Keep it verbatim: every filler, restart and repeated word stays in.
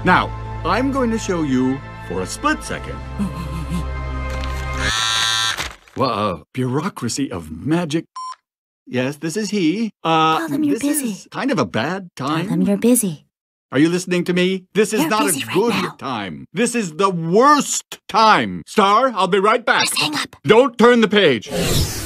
Now, I'm going to show you for a split second. Well, bureaucracy of magic. Yes, this is he. Uh, Tell them you're this busy. is kind of a bad time. Tell them you're busy. Are you listening to me? This is You're not a busy right good now. time. This is the worst time. Star, I'll be right back. Just hang up. Don't turn the page.